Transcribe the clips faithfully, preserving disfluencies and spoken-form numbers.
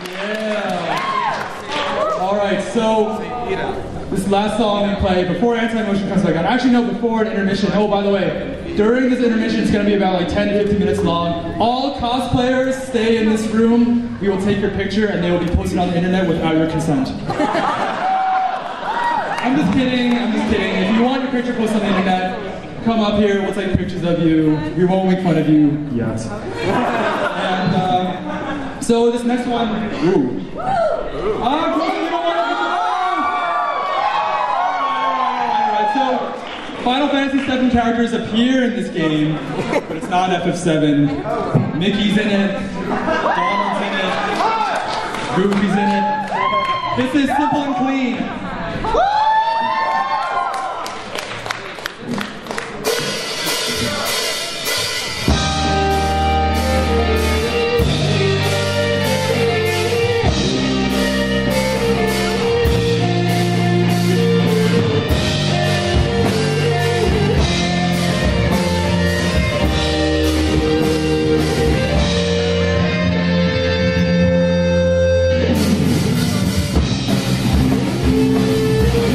Yeah. All right, so this last song we play before Anti-Motion comes back on. Actually, no, before an intermission. Oh, by the way, during this intermission, it's going to be about like ten to fifteen minutes long. All cosplayers stay in this room. We will take your picture, and they will be posted on the internet without your consent. I'm just kidding. I'm just kidding. If you want your picture posted on the internet, come up here. We'll take pictures of you. We won't make fun of you yet. And um, so this next one. Ooh. Ah, cool. You don't want to go. All right. So Final Fantasy seven characters appear in this game, but it's not F F seven. Mickey's in it. Donald's in it. Goofy's in it. This is Simple and Clean. We'll be right back.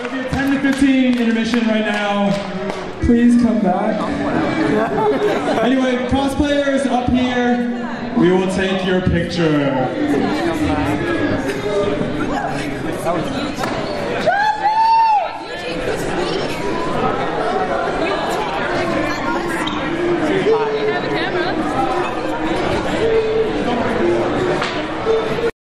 There'll be a ten to fifteen intermission right now. Please come back. Anyway, cosplayers up here. We will take your picture.